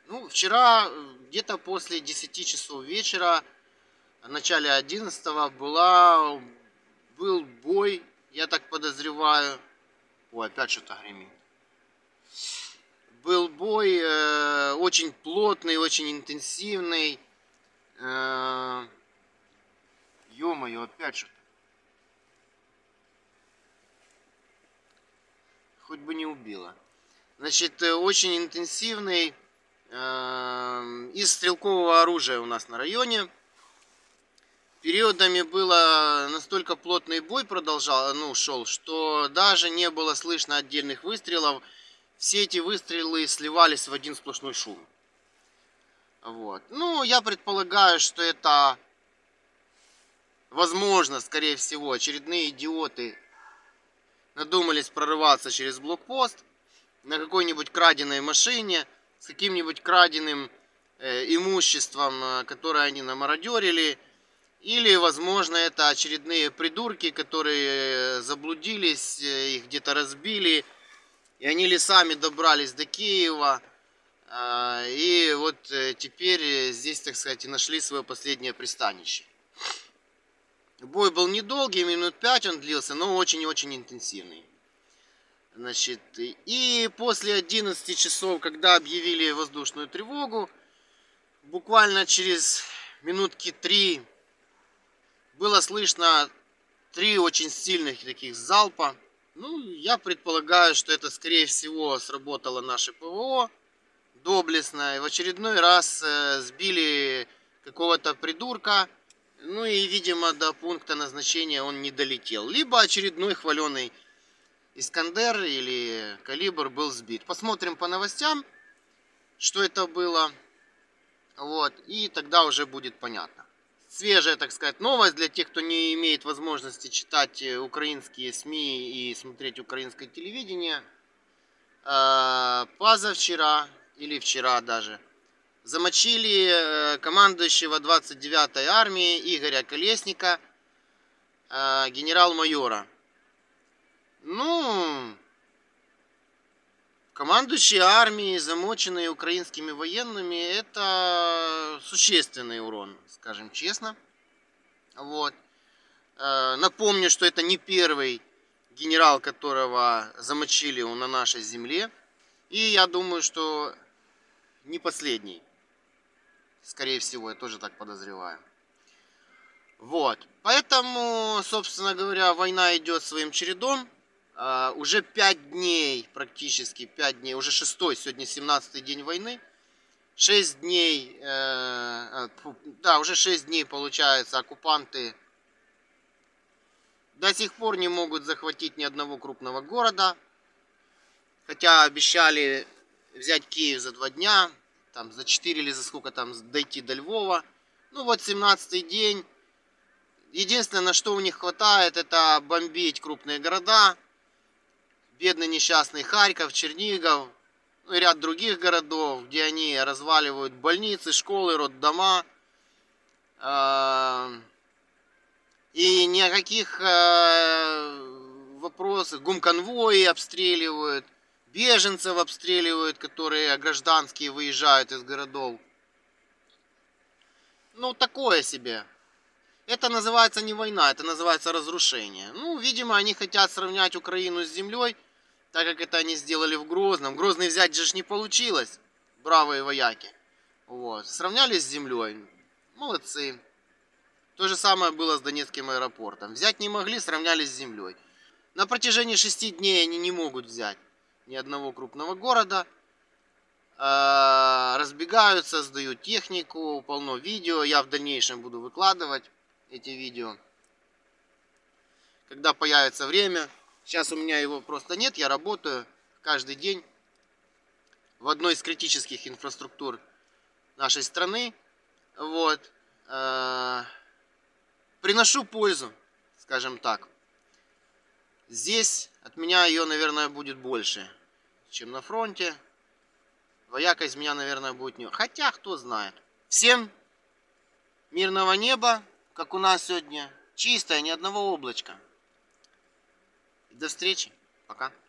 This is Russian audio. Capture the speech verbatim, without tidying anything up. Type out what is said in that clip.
Ну, вчера где-то после десяти часов вечера, в начале одиннадцатого, была, был бой, я так подозреваю. Ой, опять что-то гремит. Был бой э, очень плотный, очень интенсивный. Э, Ё-моё, опять что-то. Хоть бы не убило. Значит, очень интенсивный э, из стрелкового оружия у нас на районе. Периодами было настолько плотный бой продолжал, ну, шел, что даже не было слышно отдельных выстрелов. Все эти выстрелы сливались в один сплошной шум. Вот. Ну, я предполагаю, что это, возможно, скорее всего, очередные идиоты надумались прорываться через блокпост на какой-нибудь краденой машине с каким-нибудь краденым э, имуществом, которое они намародерили. Или, возможно, это очередные придурки, которые заблудились, их где-то разбили, и они лесами добрались до Киева. И вот теперь здесь, так сказать, и нашли свое последнее пристанище. Бой был недолгий, минут пять он длился, но очень-очень интенсивный. Значит, и после одиннадцати часов, когда объявили воздушную тревогу, буквально через минутки три было слышно три очень сильных таких залпа. Ну, я предполагаю, что это, скорее всего, сработало наше ПВО доблестно. И в очередной раз э, сбили какого-то придурка. Ну и, видимо, до пункта назначения он не долетел. Либо очередной хваленый Искандер или Калибр был сбит. Посмотрим по новостям, что это было. Вот. И тогда уже будет понятно. Свежая, так сказать, новость для тех, кто не имеет возможности читать украинские СМИ и смотреть украинское телевидение. Позавчера, или вчера даже, замочили командующего двадцать девятой армии Игоря Колесника, генерал-майора. Ну, командующие армией, замоченные украинскими военными, это существенный урон, скажем честно. Вот. Напомню, что это не первый генерал, которого замочили на нашей земле. И я думаю, что не последний. Скорее всего, я тоже так подозреваю. Вот. Поэтому, собственно говоря, война идет своим чередом. Uh, уже пять дней, практически пять дней, уже шестой, сегодня семнадцатый день войны. шесть дней, э, да, уже шесть дней, получается, оккупанты до сих пор не могут захватить ни одного крупного города. Хотя обещали взять Киев за два дня, там за четыре или за сколько там дойти до Львова. Ну вот семнадцатый день. Единственное, на что у них хватает, это бомбить крупные города. Бедный несчастный Харьков, Чернигов, ну и ряд других городов, где они разваливают больницы, школы, роддома. И ни о каких вопросах. Гумконвои обстреливают, беженцев обстреливают, которые гражданские выезжают из городов. Ну, такое себе. Это называется не война, это называется разрушение. Ну, видимо, они хотят сравнять Украину с землей, так как это они сделали в Грозном. Грозный взять же не получилось, бравые вояки. Вот. Сравняли с землей. Молодцы. То же самое было с Донецким аэропортом. Взять не могли, сравнялись с землей. На протяжении шести дней они не могут взять ни одного крупного города. Разбегаются, сдают технику, полно видео. Я в дальнейшем буду выкладывать эти видео, когда появится время. Сейчас у меня его просто нет, я работаю каждый день в одной из критических инфраструктур нашей страны. Вот. Приношу пользу, скажем так. Здесь от меня ее, наверное, будет больше, чем на фронте. Вояка из меня, наверное, будет не... Хотя, кто знает. Всем мирного неба, как у нас сегодня. Чистое, ни одного облачка. До встречи. Пока.